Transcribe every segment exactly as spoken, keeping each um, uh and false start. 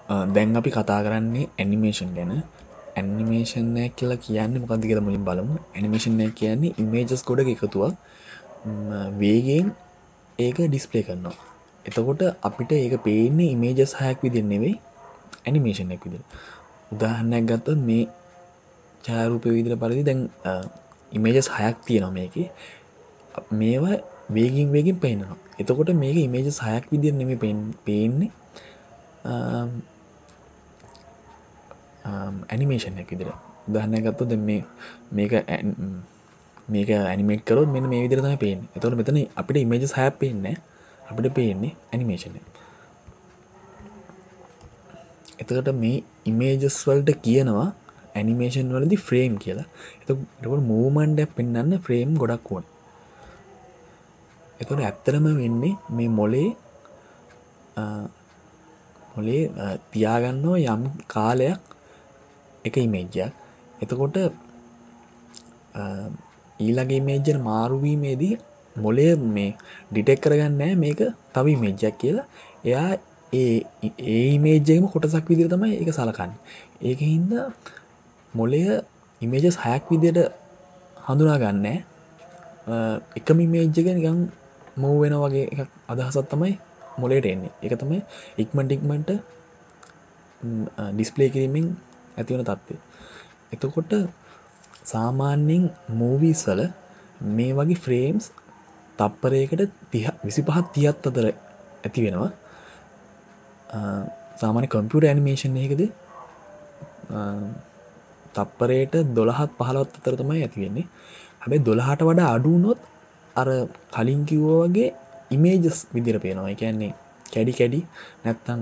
දැන් අපි කතා කරන්නේ ඇනිමේෂන් ගැන. ඇනිමේෂන් එක කියලා කියන්නේ මොකක්ද කියලා මුලින් බලමු. ඇනිමේෂන් එක කියන්නේ ඉමේජස් ගොඩක එකතුවක් වේගයෙන් ඒක ඩිස්ප්ලේ කරනවා. එතකොට අපිට ඒක පේන්නේ ඉමේජස් හයක් විදිහට නෙවෙයි ඇනිමේෂන් එකක් විදිහට. උදාහරණයක් ගත්තොත් මේ ඡායාරූපය විදිහට පරිදි දැන් ඉමේජස් හයක් තියෙනවා මේකේ. මේවා වේගින් වේගින් පේනවා. එතකොට මේක ඉමේජස් හයක් විදිහට නෙමෙයි පේන්නේ ඇනිමේෂන් එක විදිහට. උදාහරණයක් ගත්තොත් දැන් මේ මේක මේක ඇනිමේට් කරොත් මෙන්න මේ විදිහට තමයි පේන්නේ. එතකොට මෙතන අපිට ඉමේජස් හයක් පේන්නේ නැහැ. අපිට පේන්නේ ඇනිමේෂන් එක. එතකොට මේ ඉමේජස් වලට කියනවා ඇනිමේෂන් වලදී ෆ්‍රේම් කියලා. එතකොට මූව්මන්ට් එක පෙන්වන්න ෆ්‍රේම් ගොඩක් ඕන. එතකොට ඇත්තටම වෙන්නේ මේ මොලේ මොලේ තියාගන්නවා යම් කාලයක් එක ඉමේජ් එකක්. එතකොට ඊළඟ ඉමේජ් එක මාරු වීමේදී මොලේ මේ ඩිටෙක්ට් කරගන්නේ නැහැ මේක තව ඉමේජ් එකක් කියලා. එයා ඒ ඒ ඉමේජ් එකම කොටසක් විදිහට තමයි ඒක සලකන්නේ. ඒකෙන් හින්දා මොලය ඉමේජස් හයක් විදිහට හඳුනා ගන්නෑ. එකම ඉමේජ් එක නිකන් මූව් වෙනවා වගේ එකක් අදහසක් තමයි මොලේට එන්නේ. ඒක තමයි ඉක්මනට ඉක්මනට ඩිස්ප්ලේ කිරීමෙන් ඇතිවන තත්ත්වය. එතකොට සාමාන්‍යයෙන් මූවීස් වල මේ වගේ ෆ්‍රේම්ස් තප්පරයකට විසිපහක් තිහක් අතර ඇති වෙනවා. සාමාන්‍ය කම්පියුටර් ඇනිමේෂන් එකකදී තප්පරයට දොළහක් පහළොවක් අතර තමයි ඇති වෙන්නේ. හැබැයි දොළහට වඩා අඩු වුණොත් අර කලින් කිව්වා වගේ ඉමේජස් විදිහට පේනවා. ඒ කියන්නේ කැඩි කැඩි නැත්තම්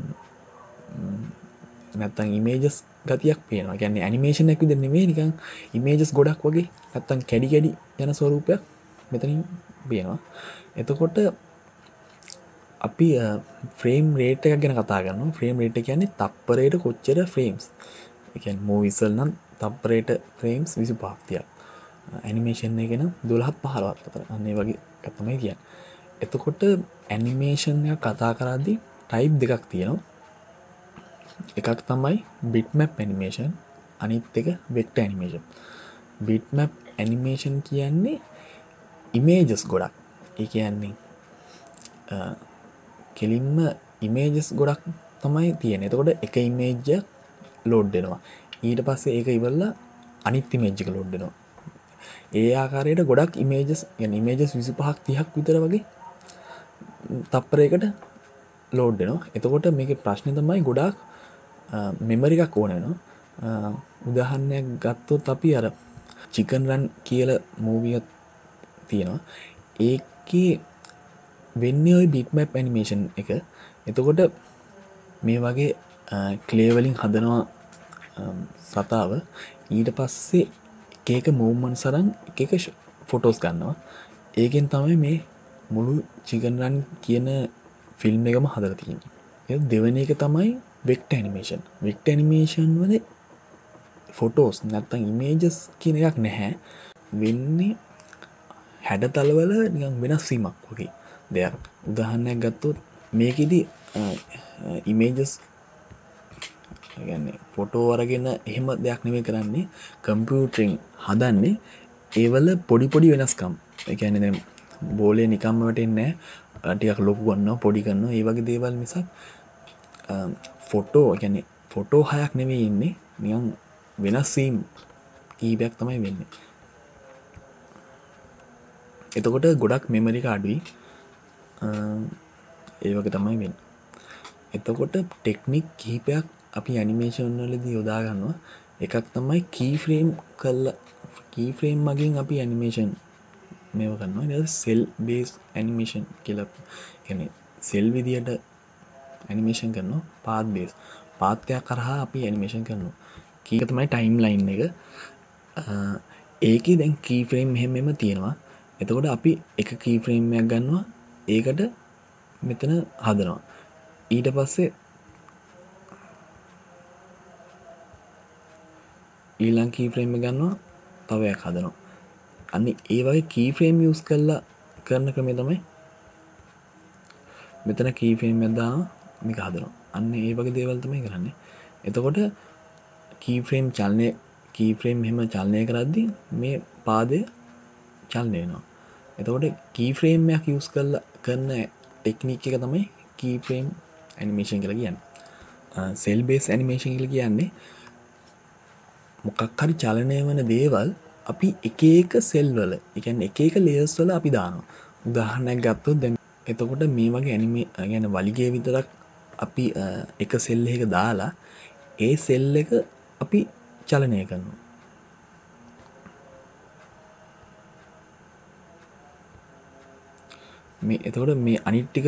නැත්තම් ඉමේජස් ගතියක් පේනවා. ඒ කියන්නේ ඇනිමේෂන් එකක් විදිහට නෙමෙයි නිකන් ඉමේජස් ගොඩක් වගේ නැත්තම් කැඩි කැඩි යන ස්වරූපයක් මෙතනින් පේනවා. එතකොට අපි ෆ්‍රේම් රේට් එකක් ගැන කතා කරනවා. ෆ්‍රේම් රේට් එක කියන්නේ තප්පරයට කොච්චර ෆ්‍රේම්ස්. ඒ කියන්නේ මූවීස් වල නම් තප්පරයට ෆ්‍රේම්ස් විසිපහක් තියක්. ඇනිමේෂන් එක නම් දොළහක් පහළොවක් අතර. අන්න ඒ වගේ එකක් තමයි කියන්නේ. එතකොට ඇනිමේෂන් එක කතා කරද්දී ටයිප් දෙකක් තියෙනවා. එකක් තමයි බිට්මැප් ඇනිමේෂන්, අනිත් එක වෙක්ටර් ඇනිමේෂන්. බිට්මැප් ඇනිමේෂන් කියන්නේ ඉමේජස් ගොඩක්. ඒ කියන්නේ කෙලින්ම ඉමේජස් ගොඩක් තමයි තියෙන්නේ. එතකොට එක ඉමේජ් එක ලෝඩ් වෙනවා. ඊට පස්සේ ඒක ඉවරලා අනිත් ඉමේජ් එක ලෝඩ් වෙනවා. ඒ ආකාරයට ගොඩක් ඉමේජස් කියන්නේ ඉමේජස් විසිපහක් තිහක් විතර වගේ තප්පරයකට ලෝඩ් වෙනවා. එතකොට මේකේ ප්‍රශ්නේ තමයි ගොඩාක් මෙමරි එකක් ඕන වෙනවා. උදාහරණයක් ගත්තොත් අපි අර චිකන් රන් කියලා මූවි එකක් තියෙනවා. ඒකේ වෙන්නේ ওই බිට්මැප් ඇනිමේෂන් එක. එතකොට මේ වගේ ක්ලේ වලින් හදනවා සතාව. ඊට පස්සේ එක එක මූව්මන්ට්ස් අරන් එක එක ෆොටෝස් ගන්නවා. ඒකෙන් තමයි මේ මුළු චිකන් රන් කියන ෆිල්ම් එකම හදලා තියෙන්නේ. ඒ දෙවෙනි එක තමයි වෙක්ටර් ඇනිමේෂන්. වෙක්ටර් ඇනිමේෂන් වල ෆොටෝස් නැත්තම් ඉමේජස් කියන එකක් නැහැ. වෙන්නේ හැඩතල වල නිකන් වෙනස් වීමක් වගේ දෙයක්. උදාහරණයක් ගත්තොත් මේකෙදි ඉමේජස් කියන්නේ ෆොටෝ අරගෙන එහෙම දෙයක් නෙමෙයි කරන්නේ. කම්පියුටරින් හදන්නේ ඒවල පොඩි පොඩි වෙනස්කම්. ඒ කියන්නේ දැන් බෝලේ නිකම්ම වැටෙන්නේ නැහැ. ටිකක් ලොකු කරනවා, පොඩි කරනවා. ඒ වගේ දේවල් මිසක් ෆොටෝ කියන්නේ ෆොටෝ හයක් නෙමෙයි ඉන්නේ. නිකන් වෙනස් වීම් කීපයක් තමයි වෙන්නේ. එතකොට ගොඩක් මෙමරි එක අඩුයි. ඒ වගේ තමයි වෙන්නේ. එතකොට ටෙක්නික් කිහිපයක් අපි ඇනිමේෂන් වලදී යොදා ගන්නවා. එකක් තමයි කී ෆ්‍රේම් කරලා කී ෆ්‍රේම් මගින් අපි ඇනිමේෂන් මේව කරනවා. ඊට පස්සේ සෙල් බේස් ඇනිමේෂන් කියලා කියන්නේ සෙල් විදියට ඇනිමේෂන් කරනවා. පාත් බේස් පාත් එක කරහා අපි ඇනිමේෂන් කරනවා. කීක තමයි ටයිම් ලයින් එක. ඒකේ දැන් කී ෆ්‍රේම් මෙහෙම මෙහෙම තියෙනවා. එතකොට අපි එක කී ෆ්‍රේම් එකක් ගන්නවා. ඒකට මෙතන හදනවා. ඊට පස්සේ ඊළඟ කී ෆ්‍රේම් එක ගන්නවා. තව එකක් හදනවා. අන්න ඒ වගේ කී ෆ්‍රේම් යූස් කරලා කරන ක්‍රමය තමයි මෙතන කී ෆ්‍රේම් එක දානවා මේක හදනවා. අන්න ඒ වගේ දේවල් තමයි කරන්නේ. එතකොට කී ෆ්‍රේම් චලනය කී ෆ්‍රේම් එහෙම චලනය කරද්දී මේ පාදය චලනය වෙනවා. එතකොට කී ෆ්‍රේම් එකක් යූස් කරලා කරන ටෙක්නික් එක තමයි කී ෆ්‍රේම් ඇනිමේෂන් කියලා කියන්නේ. සෙල් බේස් ඇනිමේෂන් කියලා කියන්නේ මොකක් හරි චලනය වන දේවල් අපි එක එක සෙල් වල, ඒ කියන්නේ එක එක ලේයර්ස් වල අපි දානවා. උදාහරණයක් ගත්තොත් දැන් එතකොට මේ වගේ ඇනිමේ කියන්නේ වලිගය විතරක් අපි එක සෙල් එකක දාලා ඒ සෙල් එක අපි චලනය කරනවා. මේ එතකොට මේ අනිත් ටික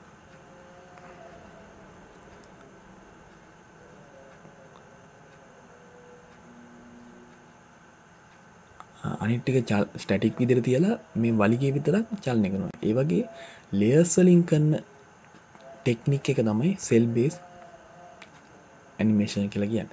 අනිත් ටික ස්ටැටික් විදිහට තියලා මේ වලිගය විතරක් චලනය කරනවා. ඒ වගේ ලේයර්ස් වලින් කරන ටෙක්නික් එක තමයි සෙල් බේස් ඇනිමේෂන් කියලා කියන්නේ.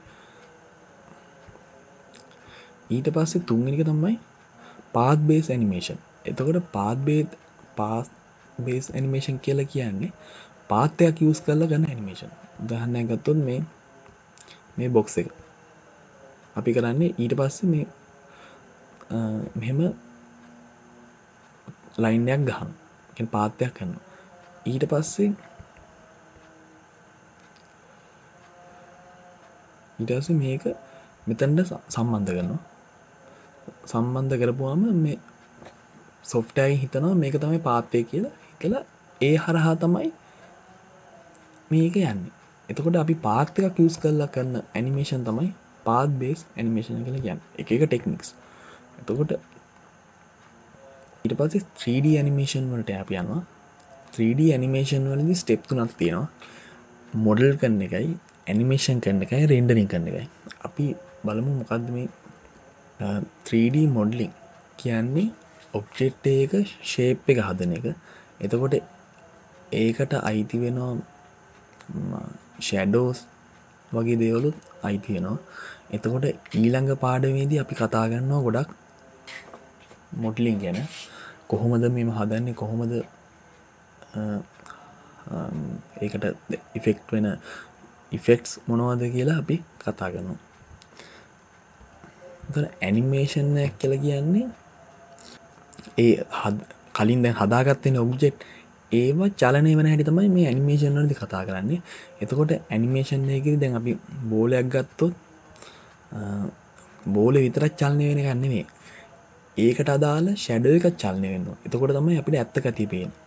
ඊට පස්සේ තුන්වෙනි එක තමයි පාත් බේස් ඇනිමේෂන්. එතකොට path base path base animation කියලා කියන්නේ පාත් එකක් යූස් කරලා කරන ඇනිමේෂන්. උදාහරණයක් ගත්තොත් මේ මේ බොක්ස් එක අපි කරන්නේ ඊට පස්සේ මේ මෙහෙම ලයින් එකක් ගහනවා. කියන්නේ පාත් එකක් කරනවා. ඊට පස්සේ ඊට පස්සේ මේක මෙතනට සම්බන්ධ කරනවා. සම්බන්ධ කරපුවාම මේ සොෆ්ට්වෙයාර් එකෙන් හිතනවා මේක තමයි පාත් එක කියලා. හිතලා ඒ හරහා තමයි මේක යන්නේ. එතකොට අපි පාත් එකක් යූස් කරලා කරන ඇනිමේෂන් තමයි පාත් බේස් ඇනිමේෂන් කියලා කියන්නේ. එක එක ටෙක්නික්ස්. එතකොට ඊට පස්සේ three D ඇනිමේෂන් වලට අපි යනවා. three D ඇනිමේෂන් වලදී ස්ටෙප් තුනක් තියෙනවා. මොඩල් කරන එකයි, ඇනිමේෂන් කරන එකයි, රෙන්ඩරින් කරන එකයි. අපි බලමු මොකක්ද මේ three D මොඩලින් කියන්නේ ඔබ්ජෙක්ට් එක ෂේප් එක හදන එක. එතකොට ඒකට අයිති වෙනවා ෂැඩෝස් වගේ දේවලුත් අයිති වෙනවා. එතකොට ඊළඟ පාඩමේදී අපි කතා කරනවා ගොඩක් මොඩලින් ගැන. කොහොමද මේව හදන්නේ, කොහොමද ඒකට ඉෆෙක්ට් වෙන ඉෆෙක්ට්ස් මොනවද කියලා අපි කතා කරනවා. එතකොට ඇනිමේෂන් එක කියලා කියන්නේ ඒ කලින් දැන් හදාගත්ත තියෙන ඔබ්ජෙක්ට් ඒව චලනය වෙන හැටි තමයි මේ ඇනිමේෂන් වලදී කතා කරන්නේ. එතකොට ඇනිමේෂන් එකේදී දැන් අපි බෝලයක් ගත්තොත් බෝලේ විතරක් චලනය වෙන එකක් නෙමෙයි. ඒකට අදාළ ෂැඩෝ එකක් චලනය වෙනවා. එතකොට තමයි අපිට ඇත්ත ගතිය පේන්නේ.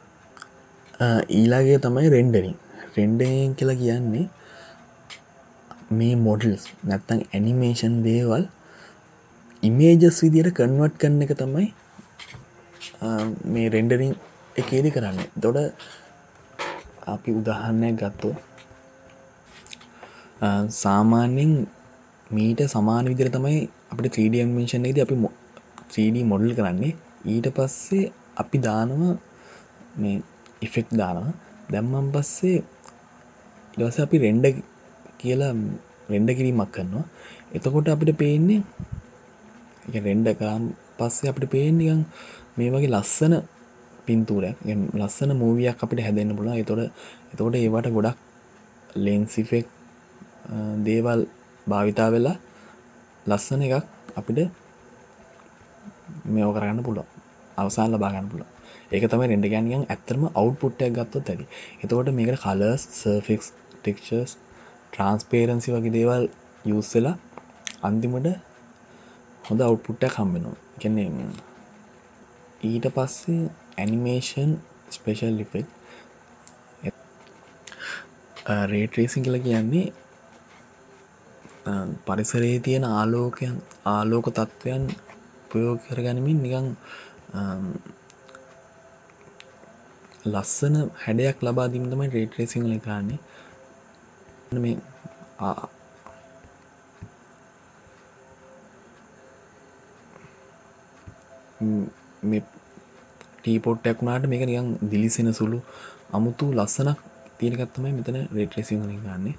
ඊළඟේ තමයි රෙන්ඩරින්. රෙන්ඩරින් කියලා කියන්නේ මේ මොඩල්ස් නැත්තම් ඇනිමේෂන් දේවල් ඉමේජස් විදියට කන්වර්ට් කරන එක තමයි මේ රෙන්ඩරින් එකේදී කරන්නේ. එතකොට අපි උදාහරණයක් ගත්තොත් සාමාන්‍යයෙන් මීට සමාන විදිහට තමයි අපිට three D ඇනිමේෂන් එකේදී අපි three D මොඩල් කරන්නේ. ඊට පස්සේ අපි දානවා මේ ඉෆෙක්ට් දානවා. දැම්මන් පස්සේ ඊට පස්සේ අපි රෙන්ඩර් කියලා රෙන්ඩර් කිරීමක් කරනවා. එතකොට අපිට පේන්නේ ඒ රෙන්ඩර් කරාන් පස්සේ අපිට පේන්නේ නිකන් මේ වගේ ලස්සන පින්තූරයක්, ලස්සන මූවියක් අපිට හැදෙන්න පුළුවන්. එතකොට එතකොට ඒවට ගොඩක් ලෙන්ස් ඉෆෙක්ට් දේවල් භාවිතා වෙලා ලස්සන එකක් අපිට මේව කරගන්න පුළුවන්. අවසාන ලබා ගන්න පුළුවන්. ඒක තමයි රෙන්ඩර් කියන්නේ. නිකන් ඇත්තටම අවුට්පුට් එකක් ගත්තොත් ඇති. එතකොට මේකට කලර්ස්, සර්ෆෙක්ස්, ටෙක්ස්චර්ස්, ට්‍රාන්ස්පරන්සි වගේ දේවල් යූස් වෙලා අන්තිමට හොඳ අවුට්පුට් එකක් හම්බ වෙනවා. ඒ කියන්නේ ඊට පස්සේ animation special effect ray tracing කියලා කියන්නේ පරිසරයේ තියෙන ආලෝකයන් ආලෝක තත්ත්වයන් ප්‍රයෝග කරගනිමින් නිකන් ලස්සන හැඩයක් ලබා දීම තමයි රේ ට්‍රේසින් වලින් කරන්නේ. මේ මේ ටීපොට් එකක් වුණාට මේක නිකන් දිලිසෙන සුළු අමුතු ලස්සනක් තියෙන එකක් තමයි මෙතන රේ ට්‍රේසින් වලින් කරන්නේ.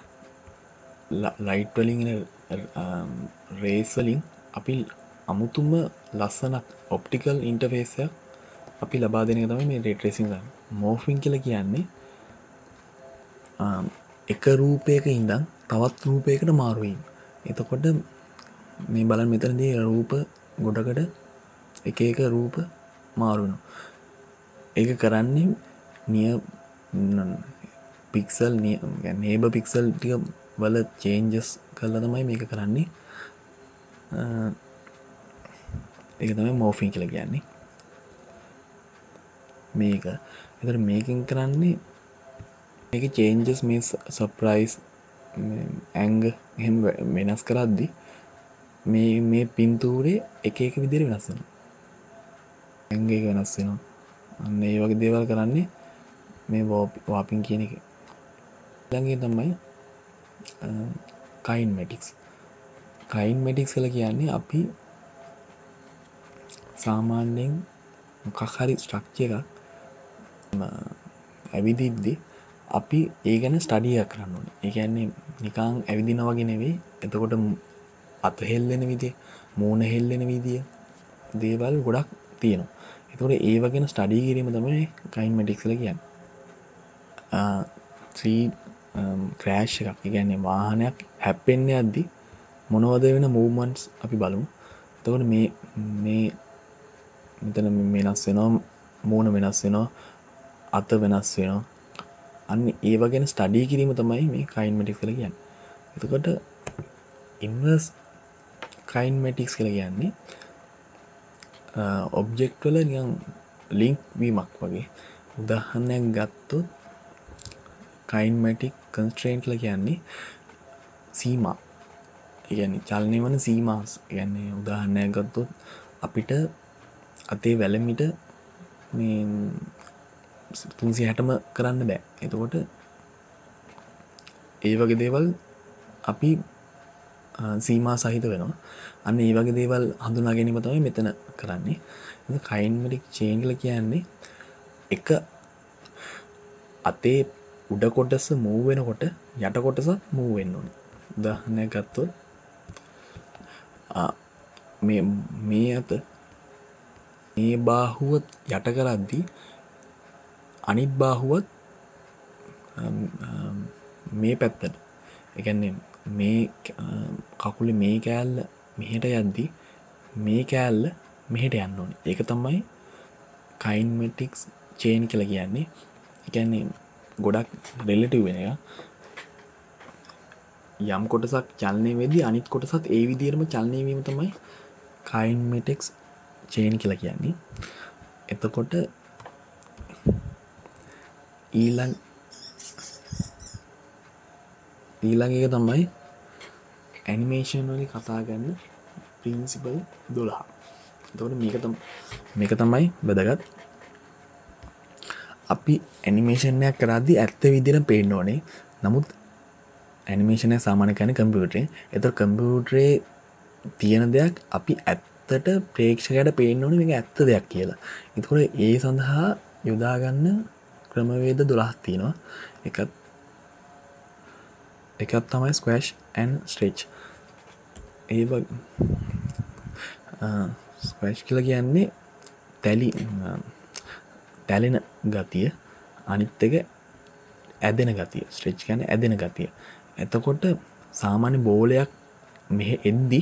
ලයිට් වලින් එන රේස් වලින් අපි අමුතුම ලස්සනක් ඔප්ටිකල් ඉන්ටර්ෆේස් එකක් අපි ලබා දෙන එක තමයි මේ රේ ට්‍රේසින් කරන්නේ. මෝර්ෆින් කියලා කියන්නේ එක රූපයක ඉඳන් තවත් රූපයකට මාරු වීම. එතකොට මේ බලන්න මෙතනදී රූප ගොඩකට එක එක රූප මාරු වෙනවා. ඒක කරන්නේ නිය පික්සල් නේබර් පික්සල් ටික වල චේන්ජස් කරලා තමයි මේක කරන්නේ. ඒක තමයි මෝෆින් කියලා කියන්නේ. මේක. ඒතර මේකෙන් කරන්නේ මේකේ චේන්ජස් මේ සර්ප්‍රයිස් ඇංග එහෙම වෙනස් කරද්දි මේ මේ පින්තූරේ එක එක විදිහට වෙනස් වෙනවා. ඇංග එක වෙනස් වෙනවා. අන්න ඒ වගේ දේවල් කරන්නේ මේ වාපින් කියන එක. ඊළඟේ තමයි කයින්මැටික්ස්. කයින්මැටික්ස් කියලා කියන්නේ අපි සාමාන්‍යයෙන් මොකක් හරි ස්ට්‍රක්චර් එකක් ඇවිදිද්දි අපි ඒ ගැන ස්ටඩි එකක් කරන්න ඕනේ. ඒ කියන්නේ නිකන් ඇවිදිනා වගේ නෙවෙයි. එතකොට අත හෙල්ලෙන විදිය, මූණ හෙල්ලෙන විදිය දේවල් ගොඩක් තියෙනවා. ඒතකොට ඒව ගැන ස්ටඩි කිරීම තමයි කයින්මැටික්ස් කියලා කියන්නේ. ත්‍රී ක්‍රෑෂ් එකක්. ඒ කියන්නේ වාහනයක් හැප්පෙන්න යද්දි මොනවද වෙන මූව්මන්ට්ස් අපි බලමු. එතකොට මේ මේ මෙතන වෙනස් වෙනවා, මූණ වෙනස් වෙනවා, අත වෙනස් වෙනවා. අන්න ඒව ගැන ස්ටඩි කිරීම තමයි මේ කයින්මැටික්ස් කියලා කියන්නේ. එතකොට ඉන්වර්ස් කයින්මැටික්ස් කියලා කියන්නේ ඔබ්ජෙක්ට් වල නිකන් ලින්ක් වීමක් වගේ. උදාහරණයක් ගත්තොත් කයින්මැටික් කන්ස්ට්‍රේන්ට් කියලා කියන්නේ සීමා. ඒ කියන්නේ චලනය වන සීමා. ඒ කියන්නේ උදාහරණයක් ගත්තොත් අපිට අතේ වැලමිට මේ තුන්සිය හැටම කරන්න බෑ. එතකොට ඒ වගේ දේවල් අපි සීමා සහිත වෙනවා. අන්න ඒ වගේ දේවල් හඳුනා ගැනීම තමයි මෙතන කරන්නේ. ඉතින් කයින්මැටික් චේන් කියලා කියන්නේ එක අතේ උඩ කොටස මූව් වෙනකොට යට කොටසත් මූව් වෙන්න ඕනේ. උදාහරණයක් ගත්තොත් මේ මේ අත මේ බාහුව යට කරද්දී අනිත් බාහුවත් මේ පැත්තට, ඒ කියන්නේ මේ කකුලේ මේ කෑල්ල මෙහෙට යද්දී මේ කෑල්ල මෙහෙට යන්න ඕනේ. ඒක තමයි කයින්මැටික්ස් චේන් කියලා කියන්නේ. ඒ කියන්නේ ගොඩක් රිලටිව් වෙන එක. යම් කොටසක් චලනය වෙද්දී අනිත් කොටසත් ඒ විදිහටම චලනය වීම තමයි කයින්මැටික්ස් චේන් කියලා කියන්නේ. එතකොට ඊළඟ ඊළඟ එක තමයි ඇනිමේෂන් වලින් කතා කරන ප්‍රින්සිපල් දොළහ. එතකොට මේක තමයි මේක තමයි වැදගත්. අපි ඇනිමේෂන් එකක් කරද්දී ඇත්ත විදිහට පේන්න ඕනේ. නමුත් ඇනිමේෂන් එක සාමාන්‍ය කරන්නේ කම්පියුටරේ. ඒතකොට කම්පියුටරේ තියෙන දෙයක් අපි ඇත්තට ප්‍රේක්ෂකයාට පේන්න ඕනේ මේක ඇත්ත දෙයක් කියලා. එතකොට ඒ සඳහා යොදා ගන්න ක්‍රමවේද දොළහක් තියෙනවා. එකක් එකක් තමයි ස්ක්වෑෂ් ඇන්ඩ් ස්ට්‍රෙච්. ඒ වගේ ස්ක්වෑෂ් කියලා කියන්නේ තැලි තැලෙන ගතිය, අනිත් එක ඇදෙන ගතිය. ස්ට්‍රෙච් කියන්නේ ඇදෙන ගතිය. එතකොට සාමාන්‍ය බෝලයක් මෙහෙ එද්දි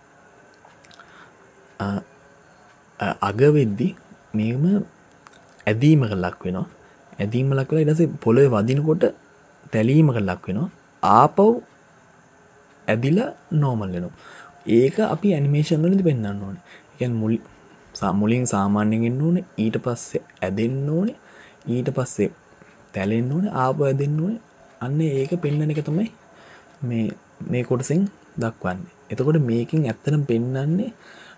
අග වෙද්දි මේම ඇදීමකට ලක් වෙනවා. ඇදීම ලක් වෙලා ඊට පස්සේ පොළවේ වදිනකොට තැලීමකට ලක් වෙනවා. ආපහු ඇදිලා නෝමල් වෙනවා. ඒක අපි ඇනිමේෂන් වලදී පෙන්වන්න ඕනේ. ඒ කියන්නේ මුලින් මුලින් සාමාන්‍යයෙන් එන්න ඕනේ, ඊට පස්සේ ඇදෙන්න ඕනේ, ඊට පස්සේ තැලෙන්න ඕනේ, ආපහු ඇදෙන්න ඕනේ. අන්න ඒක පෙන්වන එක තමයි මේ මේ කොටසෙන් දක්වන්නේ. එතකොට මේකෙන් ඇත්තටම පෙන්වන්නේ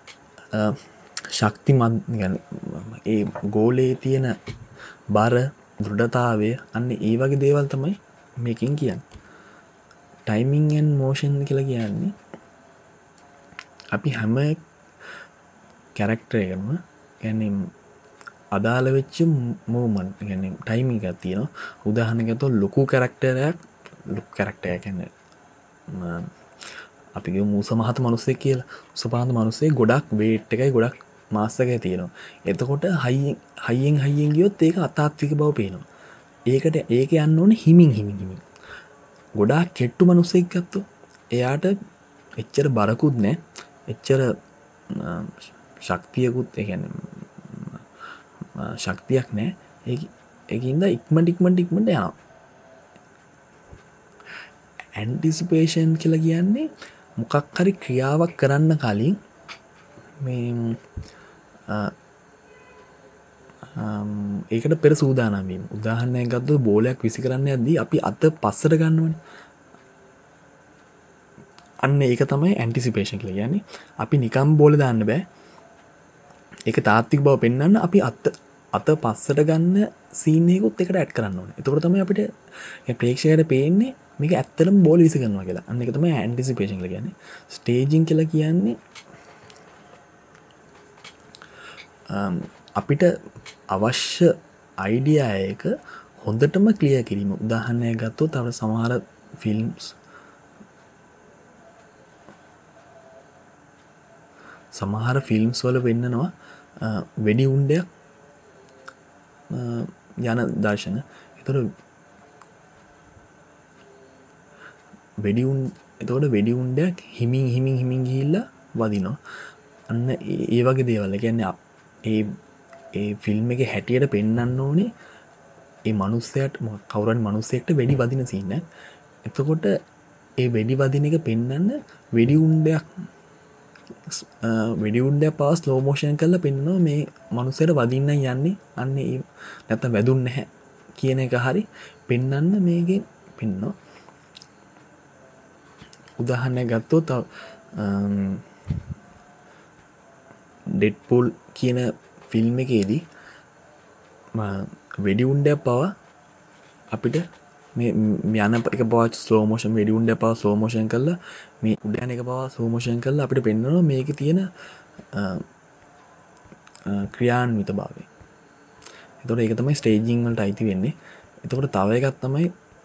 ශක්තිමත් يعني ඒ ගෝලයේ තියෙන බර, දෘಢතාවය, අන්න ඒ වගේ දේවල් තමයි මේකෙන් කියන්නේ. ටයිමිං ඇන්ඩ් මෝෂන් කියලා කියන්නේ අපි හැම කැරක්ටර් එකම කියන්නේ අදාළ වෙච්ච මූවමන්ට් කියන්නේ ටයිමිං එකක් තියෙනවා. උදාහරණයක් ගත්තොත් ලොකු කැරක්ටර් එකක් ලොකු කැරක්ටර් එකක් කියන්නේ අපි කියමු මූස මහත මිනිස්සෙක් කියලා. මූස මහත මිනිස්සෙක් ගොඩක් වේට් එකයි ගොඩක් මාස් එකයි තියෙනවා. එතකොට හයියෙන් හයියෙන් හයියෙන් ගියොත් ඒක අතාත්වික බව පේනවා. ඒකට ඒක යන්න ඕනේ හිමින් හිමින් හිමින්. ගොඩාක් කෙට්ටු මිනිස්සෙක් ගත්තොත් එයාට එච්චර බරකුත් නැහැ. එච්චර ශක්තියකුත් ඒ කියන්නේ ශක්තියක් නැහැ. ඒක ඒකින්ද ඉක්මනට ඉක්මනට ඉක්මනට යනවා. ඇන්ටිසිපේෂන් කියලා කියන්නේ මොකක් හරි ක්‍රියාවක් කරන්න කලින් මේ ඒකට පෙර සූදානම් වීම. උදාහරණයක් ගත්තොත් බෝලයක් විසි කරන්න යද්දී අපි අත පස්සට ගන්නවනේ. අන්න ඒක තමයි ඇන්ටිසිපේෂන් කියලා කියන්නේ. අපි නිකම් බෝල දාන්න බෑ. ඒක තාත්වික බව පෙන්වන්න අපි අත අත පස්සට ගන්න සීන් එකකුත් එකට ඇඩ් කරන්න ඕනේ. එතකොට තමයි අපිට ඒ ප්‍රේක්ෂකයාට පේන්නේ මේක ඇත්තටම බෝල විසි කරනවා කියලා. අන්න ඒක තමයි ඇන්ටිසිපේෂන් කියලා කියන්නේ. ස්ටේජින් කියලා කියන්නේ අපිට අවශ්‍ය අයිඩියා එක හොඳටම ක්ලියර් කිරීම. උදාහරණයක් ගත්තොත් අපිට සමහර ෆිල්ම්ස් සමහර ෆිල්ම්ස් වල වෙන්නනවා වෙඩි උණ්ඩයක් යන දර්ශන. ඒතර වෙඩි උන් එතකොට වෙඩි උණ්ඩයක් හිමින් හිමින් හිමින් ගිහිල්ලා වදිනවා. අන්න ඒ වගේ දේවල්. ඒ කියන්නේ ඒ ඒ ෆිල්ම් එකේ හැටියට පෙන්වන්න ඕනේ ඒ මනුස්සයාට කවුරුන් මනුස්සයෙක්ට වෙඩි වදින සීන් එක. එතකොට ඒ වෙඩි වදින එක පෙන්වන්න වෙඩි උණ්ඩයක් වෙඩි උණ්ඩයක් පාව ස්ලෝ මෝෂන් කරලා පෙන්වනවා මේ මනුස්සයාට වදින්න යන්නේ. අන්න ඒ නැත්තම් වැදුන්නේ නැහැ කියන එක හරි පෙන්වන්න මේකෙන් පෙන්වනවා. උදාහරණයක් ගත්තොත් ඩෙඩ්පූල් කියන ෆිල්ම් එකේදී වෙඩි උණ්ඩයක් පව අපිට මේ යන එක පව ස්ලෝ මෝෂන් වෙඩි උණ්ඩයක් පව ස්ලෝ මෝෂන් කරලා මේ උඩ යන එක පව ස්ලෝ මෝෂන් කරලා අපිට පෙන්වනවා මේකේ තියෙන ක්‍රියාන්විත භාවය. එතකොට ඒක තමයි ස්ටේජින් වලට අයිති වෙන්නේ. එතකොට තව එකක් තමයි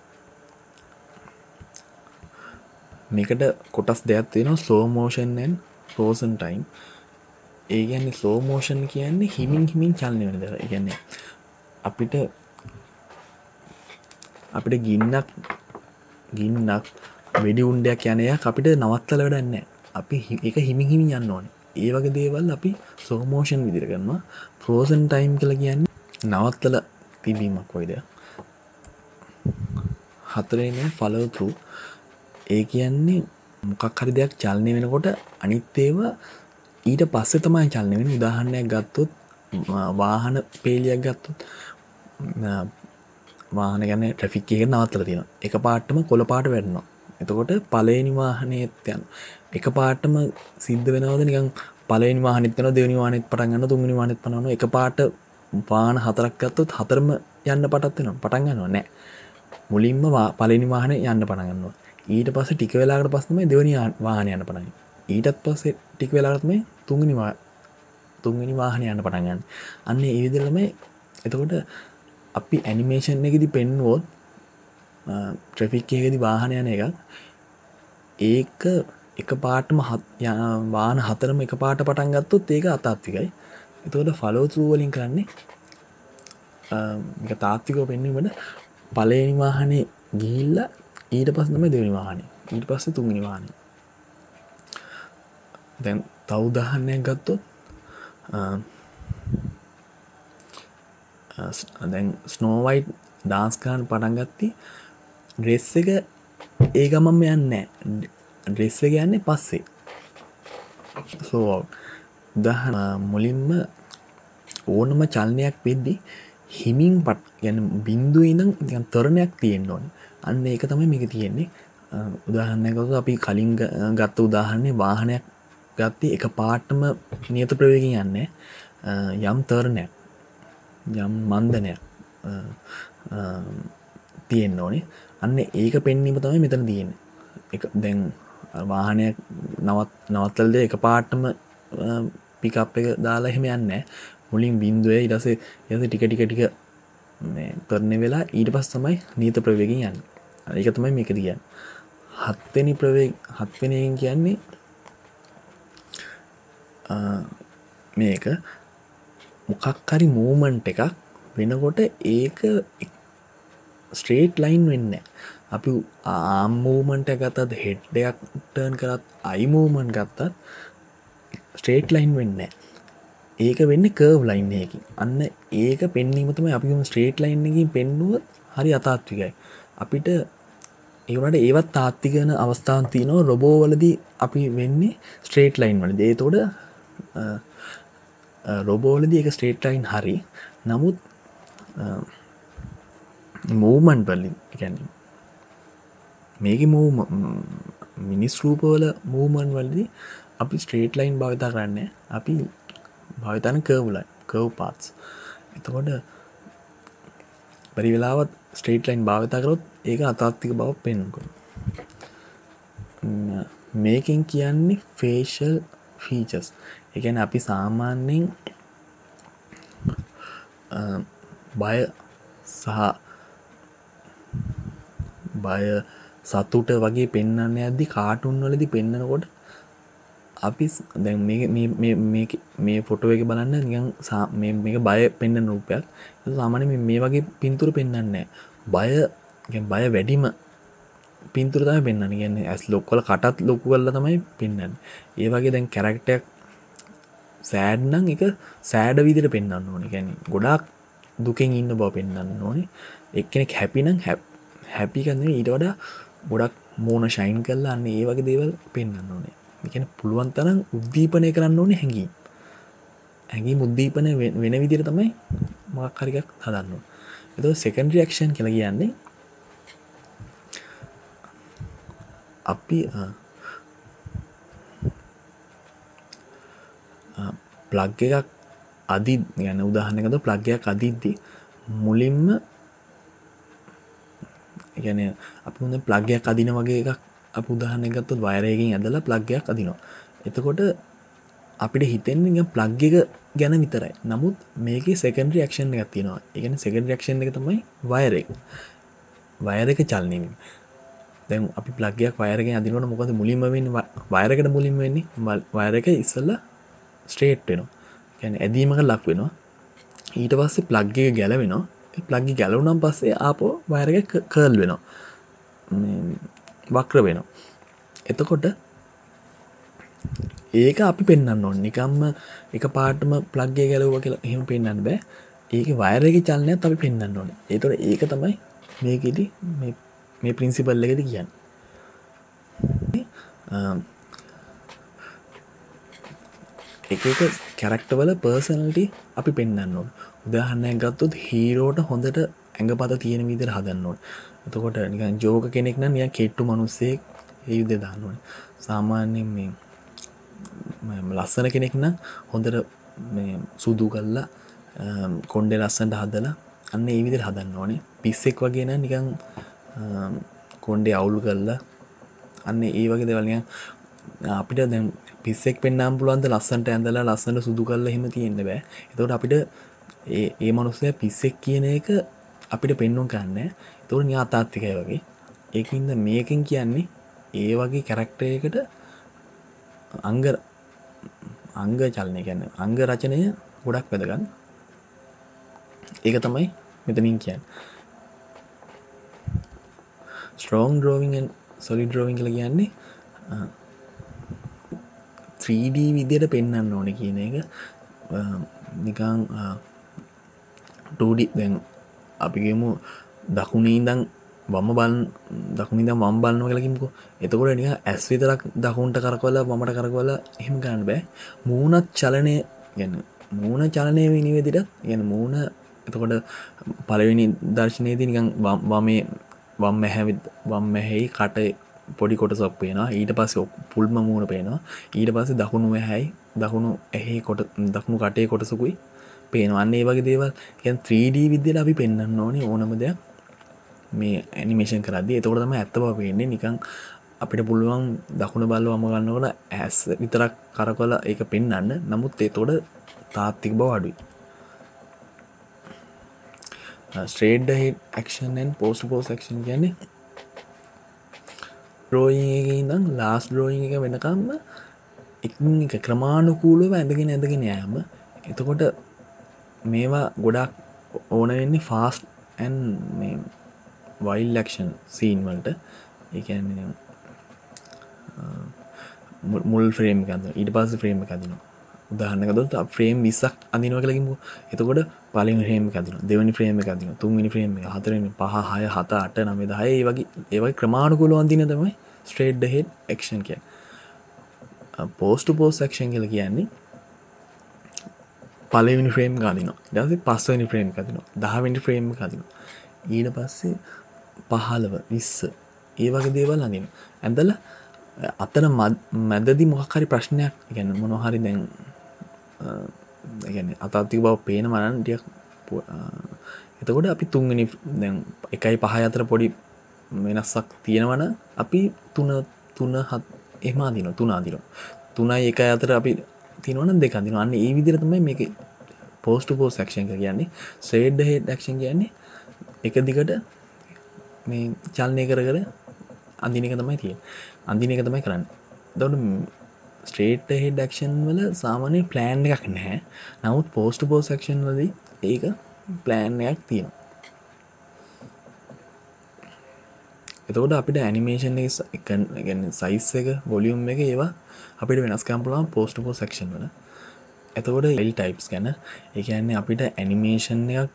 මේකට කොටස් දෙකක් තියෙනවා slow motion and frozen time. ඒ කියන්නේ ස්ලෝ මෝෂන් කියන්නේ හිමින් හිමින් චලනය වෙන දේ. ඒ කියන්නේ අපිට අපිට ගින්නක් ගින්නක් වෙඩි උණ්ඩයක් යන එකක් අපිට නවත්තලා වැඩක් නැහැ. අපි ඒක හිමින් හිමින් යන්න ඕනේ. ඒ වගේ දේවල් අපි ස්ලෝ මෝෂන් විදිහට කරනවා. frozen time කියලා කියන්නේ නවත්තලා තිබීමක් වගේ දෙයක්. හතරෙන් follow through. ඒ කියන්නේ මොකක් හරි දෙයක් චලනය වෙනකොට අනිත් ඒවා ඊට පස්සේ තමයි චලනය වෙන්නේ. උදාහරණයක් ගත්තොත් වාහන පේලියක් ගත්තොත් වාහන කියන්නේ ට්‍රැෆික් එකේ නවත්තලා තියෙනවා. එකපාරටම කොළ පාට වැටෙනවා. එතකොට පළවෙනි වාහනේත් යනවා. එකපාරටම සිද්ධ වෙනවද නිකන් පළවෙනි වාහනේත් යනවා දෙවෙනි වාහනේත් පටන් ගන්නවා තුන්වෙනි වාහනේත් පටන් ගන්නවා. එකපාරට වාහන හතරක් ගත්තොත් හතරම යන්න පටත් වෙනවා. පටන් ගන්නව නෑ. මුලින්ම පළවෙනි වාහනේ යන්න පටන් ගන්නවා. ඊට පස්සේ ටික වෙලාවකට පස්සේ තමයි දෙවෙනි වාහනේ යන්න පටන් ගන්නේ. ඊටත් පස්සේ ටික වෙලාවකට තමයි තුන්වෙනි තුන්වෙනි වාහනේ යන්න පටන් ගන්න. අන්න ඒ විදිහට තමයි එතකොට අපි ඇනිමේෂන් එකේදී පෙන්වුවොත් ට්‍රැෆික් එකේදී වාහන යන එක ඒක එකපාරටම වාහන හතරම එකපාරට පටන් ගත්තොත් ඒක අතාත්විකයි. එතකොට follow through වලින් කරන්නේ මේක තාත්විකව පෙන්වීමද පළවෙනි වාහනේ ගිහිල්ලා ඊට පස්සේ තමයි දෙවෙනි වාහනේ ඊට පස්සේ තුන්වෙනි වාහනේ. දැන් තව උදාහරණයක් ගත්තොත් දැන් ස්නෝ වයිට් ඩාන්ස් කරන්න පටන් ගත්තී ඩ්‍රෙස් එක ඒ ගමන්ම යන්නේ නැහැ. ඩ්‍රෙස් එක යන්නේ පස්සේ. සෝ උදාහරණ මුලින්ම ඕනම චලනයක් වෙද්දී හිමින් පට කියන්නේ බිඳුවේ ඉඳන් නිකන් තරණයක් තියෙන්න ඕනේ. අන්න ඒක තමයි මේක තියෙන්නේ. උදාහරණයක් ගත්තොත් අපි කලින් ගත්ත උදාහරණේ වාහනයක් ගත්තී එක පාටම නියත ප්‍රවේගයෙන් යන්නේ යම් තරණයක් යම් මන්දනයක් තියෙන්න ඕනේ. අන්න ඒක පෙන්වීම තමයි මෙතන තියෙන්නේ. එක දැන් වාහනයක් නවත් නවත්තලා දෙ එක පාටම පිකප් එක දාලා එහෙම යන්නේ නැහැ. මුලින් බිඳුවේ ඊට පස්සේ ඊට ටික ටික ටික මේ තරණය වෙලා ඊට පස්සේ තමයි නියත ප්‍රවේගයෙන් යන්නේ. ඒක තමයි මේක කියන්නේ. හත්වෙනි ප්‍රවේග හත්වෙනි එකෙන් කියන්නේ මේක මොකක් හරි මූවමන්ට් එකක් වෙනකොට ඒක ස්ට්‍රේට් ලයින් වෙන්නේ නැහැ. අපි ආම් මූව්මන්ට් එක ගත්තත් හෙඩ් එකක් ටර්න් කරත් අයි මූව්මන්ට් ගත්තත් ස්ට්‍රේට් ලයින් වෙන්නේ නැහැ. ඒක වෙන්නේ කර්ව් ලයින් එකකින්. අන්න ඒක පෙන්වීම තමයි අපි කියමු ස්ට්‍රේට් ලයින් එකකින් පෙන්නුවොත් හරි අතාත්විකයි. අපිට ඒ වුණාට ඒවත් තාත්වික වෙන අවස්ථාවක් තියෙනවා රොබෝ වලදී අපි වෙන්නේ ස්ට්‍රේට් ලයින් වලදී. ඒතකොට රොබෝ වලදී ඒක ස්ට්‍රේට් ලයින් හරි. නමුත් මූව්මන්ට් වලින් කියන්නේ මේකේ මූව් මිනිස් රූපවල මූව්මන්ට් වලදී අපි ස්ට්‍රේට් ලයින් භාවිත කරන්නේ අපි භාවිත කරන කර්ව් ලයින් කර්ව් පාත්ස්. එතකොට බැරි වෙලාවත් ස්ට්‍රේට් ලයින් භාවිත කරොත් ඒක අතාත්වික බවක් පෙන්වනවා. මේකෙන් කියන්නේ ෆේෂල් ෆීචර්ස්. ඒ කියන්නේ අපි සාමාන්‍යයෙන් බය සහ බය සතුට වගේ පෙන්වන්න යද්දි කාටුන් වලදී පෙන්නකොට අපි දැන් මේ මේ මේ මේ ෆොටෝ එක බලන්න නිකන් මේ මේක බය පෙන්වන රූපයක්. ඒක සාමාන්‍යයෙන් මේ වගේ පින්තූර පෙන්වන්නේ නැහැ. බය කියන්නේ බය වැඩිම පින්තූර තමයි පෙන්වන්නේ. කියන්නේ ඇස් ලොක් කරලා කටත් ලොකු කරලා තමයි පෙන්වන්නේ. ඒ වගේ දැන් කැරක්ටර් එකක් සෑඩ් නම් ඒක සෑඩ් විදිහට පෙන්වන්න ඕනේ. කියන්නේ ගොඩාක් දුකෙන් ඉන්න බව පෙන්වන්න ඕනේ. එක්කෙනෙක් හැපි නම් හැපි එක නෙවෙයි ඊට වඩා ගොඩක් මූණ ෂයින් කරලා අන්න ඒ වගේ දේවල් පෙන්වන්න ඕනේ. ඒ කියන්නේ පුළුවන් තරම් උද්දීපනය කරන්න ඕනේ හැඟීම්. හැඟීම් උද්දීපනය වෙන විදිහට තමයි මොකක් හරි එකක් හදන්න ඕනේ. එතකොට සෙකන්ඩරි ඇක්ෂන් කියලා කියන්නේ අපි ප්ලග් එකක් අදි යන උදාහරණයකට ප්ලග් එකක් අදිද්දි මුලින්ම කියන්නේ අපි මුලින් ප්ලග් එකක් අදින වගේ එකක් අපි උදාහරණයක් ගත්තොත් වයර් එකකින් ඇදලා ප්ලග් එකක් අදිනවා. එතකොට අපිට හිතෙන්නේ නිකන් ප්ලග් එක ගැන විතරයි. නමුත් මේකේ සෙකන්ඩරි ඇක්ෂන් එකක් තියෙනවා. ඒ කියන්නේ සෙකන්ඩරි ඇක්ෂන් එක තමයි වයර් එක. වයර් එක චලනය වීම. දැන් අපි ප්ලග් එකක් වයර් එකෙන් අදිනකොට මොකද මුලින්ම වෙන්නේ? වයර් එකට මුලින්ම වෙන්නේ වයර් එක ඉස්සෙල්ලා ස්ට්‍රේට් වෙනවා. කියන්නේ ඇදීමකට ලක් වෙනවා. ඊට පස්සේ ප්ලග් එක ගැලවෙනවා. ඒ ප්ලග් එක ගැලවුණාන් පස්සේ ආපහු වයර් එක කර්ල් වෙනවා. මේ වක්‍ර වෙනවා. එතකොට ඒක අපි පෙන්වන්න ඕනේ. නිකම්ම එක පාටම ප්ලග් එක ගැලවුවා කියලා එහෙම පෙන්වන්න බෑ. ඒකේ වයර් එකේ චලනයත් අපි පෙන්වන්න ඕනේ. ඒතකොට ඒක තමයි මේකෙදි මේ මේ ප්‍රින්සිපල් එකේදී කියන්නේ. එක එක කැරක්ටර් වල පර්සනැලිටි අපි පෙන්වන්න ඕනේ. උදාහරණයක් ගත්තොත් හීරෝට හොඳට ඇඟපත තියෙන විදිහට හදන්න ඕනේ. එතකොට නිකන් ජෝක කෙනෙක් නම් නිකන් කෙට්ටු මිනිස්සෙක් ඒ විදිහට දාන්න ඕනේ. සාමාන්‍යයෙන් මේ ලස්සන කෙනෙක් නම් හොඳට මේ සුදු කරලා කොණ්ඩේ ලස්සනට හදලා අන්න ඒ විදිහට හදන්න ඕනේ. පිස්සෙක් වගේ නම් නිකන් කොණ්ඩේ අවුල් කරලා අන්න ඒ වගේ දේවල් නිකන් අපිට දැන් පිස්සෙක් පෙන්වන්න පුළුවන් ද ලස්සනට ඇඳලා ලස්සනට සුදු කරලා එහෙම තියෙන්න බෑ. එතකොට අපිට ඒ ඒ මනුස්සයා පිස්සෙක් කියන එක අපිට පෙන්වන්න ගන්නෑ. එතකොට නිකන් අතාත්විකයි වගේ. ඒකින්ද මේකෙන් කියන්නේ ඒ වගේ කැරක්ටර් එකකට අංග අංග චලනය කියන්නේ අංග රචනය ගොඩක් වැදගත්. ඒක තමයි මෙතනින් කියන්නේ. strong drawing and solid drawing කියලා කියන්නේ three D විදියට පෙන්වන්න ඕනේ කියන එක. නිකන් two D දැන් අපි කියමු දකුණේ ඉඳන් වම බලන දකුණේ ඉඳන් වම් බලනවා කියලා කිව්වකෝ. එතකොට නිකන් ඇස් විතරක් දකුණට කරකවලා වමට කරකවලා එහෙම ගන්න බෑ. මූණත් චලනය කියන්නේ මූණ චලනය වෙන විදිහට කියන්නේ මූණ එතකොට පළවෙනි දර්ශනයේදී නිකන් වමේ වම් මැහැ වම් මැහැයි කට පොඩි කොටසක් පේනවා. ඊට පස්සේ පුල්ම මූණ පේනවා. ඊට පස්සේ දකුණු මැහැයි දකුණු ඇහි කොට දකුණු කටේ කොටසකුයි පේනවා. අන්න ඒ වගේ දේවල් කියන්නේ three D විදිහට අපි පෙන්වන්න ඕනේ ඕනම දෙයක් මේ ඇනිමේෂන් කරද්දී. එතකොට තමයි ඇත්ත බව පේන්නේ. නිකන් අපිට පුළුවන් දකුණ බලවම ගන්නකොට ඇස් විතරක් කරකවලා ඒක පෙන්වන්න. නමුත් ඒතකොට තාත්වික බව අඩුයි. straight ahead action and post to post action කියන්නේ drawing එකේ ඉඳන් last drawing එක වෙනකම්ම එකින් එක ක්‍රමානුකූලව ඇඳගෙන ඇඳගෙන යෑම. එතකොට මේවා ගොඩක් ඕන වෙන්නේ fast and මේ වයිල් ඇක්ෂන් සීන් වලට ඒ කියන්නේ මුල් ෆ්‍රේම් එක අඳිනවා ඊට පස්සේ ෆ්‍රේම් එක අඳිනවා උදාහරණයක් ගත්තොත් ෆ්‍රේම් විස්සක් අඳිනවා කියලා කිව්වොත් එතකොට පළවෙනි ෆ්‍රේම් එක අඳිනවා දෙවෙනි ෆ්‍රේම් එක අඳිනවා තුන්වෙනි ෆ්‍රේම් එක හතරවෙනි පහ හය හත අට නවය දහය ඒ වගේ ඒ වගේ ක්‍රමානුකූලව අඳින තමයි ස්ට්‍රේට් හෙඩ් ඇක්ෂන් කියන්නේ පෝස්ට් ටු පෝස්ට් ඇක්ෂන් කියලා කියන්නේ පළවෙනි ෆ්‍රේම් එක අඳිනවා ඊට පස්සේ පස්වෙනි ෆ්‍රේම් එක අඳිනවා දහවෙනි ෆ්‍රේම් එක අඳිනවා ඊට පස්සේ පහළව විස්ස ඒ වගේ දේවල් අඳිනවා ඇඳලා අතන මැදදි මොකක් හරි ප්‍රශ්නයක් කියන්නේ මොනවා හරි දැන් ඒ කියන්නේ අතාත්වික බව පේනවා නම් ටිකක් එතකොට අපි තුන්වෙනි දැන් එකයි පහයි අතර පොඩි වෙනසක් තියෙනවනම් අපි තුන තුන හත් එහෙම අඳිනවා තුන අඳිනවා තුනයි එකයි අතර අපි තියෙනවනම් දෙක අඳිනවා අන්න ඒ විදිහට තමයි මේකේ පෝස්ට් ටු පෝස්ට් ඇක්ෂන් එක කියන්නේ ස්ට්‍රේට් හෙඩ් ඇක්ෂන් කියන්නේ එක දිගට මේ චලනය කර කර අඳින එක තමයි තියෙන්නේ අඳින එක තමයි කරන්නේ එතකොට ස්ට්‍රේට් හෙඩ් ඇක්ෂන් වල සාමාන්‍ය ප්ලෑන් එකක් නැහැ නමුත් පෝස්ට් ටු පෝස්ට් ඇක්ෂන් වලදී ඒක ප්ලෑන් එකක් තියෙනවා එතකොට අපිට ඇනිමේෂන් එක කියන්නේ සයිස් එක වොලියුම් එක ඒවා අපිට වෙනස් කරන්න පුළුවන් පෝස්ට් ටු පෝස්ට් ඇක්ෂන් වල එතකොට ෆයිල් ටයිප්ස් ගැන ඒ කියන්නේ අපිට ඇනිමේෂන් එකක්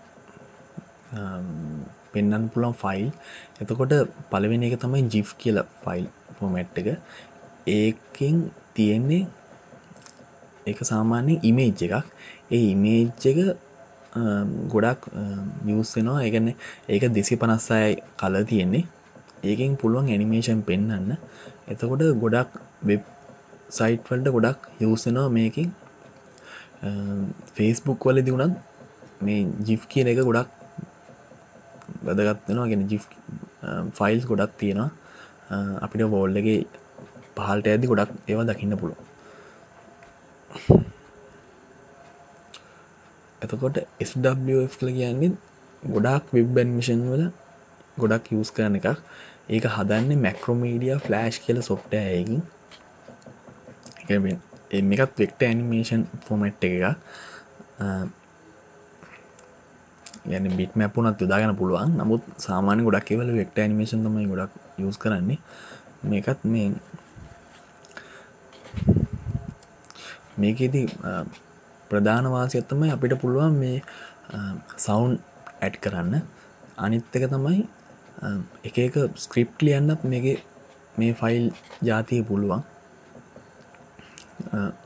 පෙන්වන්න පුළුවන් ෆයිල් එතකොට පළවෙනි එක තමයි GIF කියලා ෆයිල් ෆෝමැට් එක ඒකෙන් තියෙන්නේ ඒක සාමාන්‍යයෙන් ඉමේජ් එකක් ඒ ඉමේජ් එක ගොඩක් යූස් වෙනවා ඒ කියන්නේ ඒක දෙසිය පනස්සයයි කලර් තියෙන්නේ ඒකෙන් පුළුවන් ඇනිමේෂන් පෙන්වන්න එතකොට ගොඩක් වෙබ් සයිට් වලට ගොඩක් යූස් වෙනවා මේකෙන් Facebook වලදී උනත් මේ GIF කියන එක ගොඩක් වැදගත් වෙනවා කියන්නේ GIF ෆයිල්ස් ගොඩක් තියෙනවා අපිට වෝල් එකේ පහළට යද්දි ගොඩක් ඒවා දකින්න පුළුවන් එතකොට S W F කියලා කියන්නේ ගොඩාක් වෙබ් ඇනිමේෂන් වල ගොඩක් යූස් කරන එකක් ඒක හදන්නේ Macromedia Flash කියලා software එකකින් ඒ කියන්නේ මේකත් vector animation format එකක් يعني bitmap උනත් යොදා ගන්න පුළුවන් නමුත් සාමාන්‍ය ගොඩක් ඒවල vector animation තමයි ගොඩක් යූස් කරන්නේ මේකත් මේ මේකෙදි ප්‍රධාන වාසියක් තමයි අපිට පුළුවන් මේ සවුන්ඩ් ඇඩ් කරන්න අනිත් එක තමයි එක එක ස්ක්‍රිප්ට් ලියන්නත් මේකේ මේ ෆයිල් ජාතිය පුළුවන්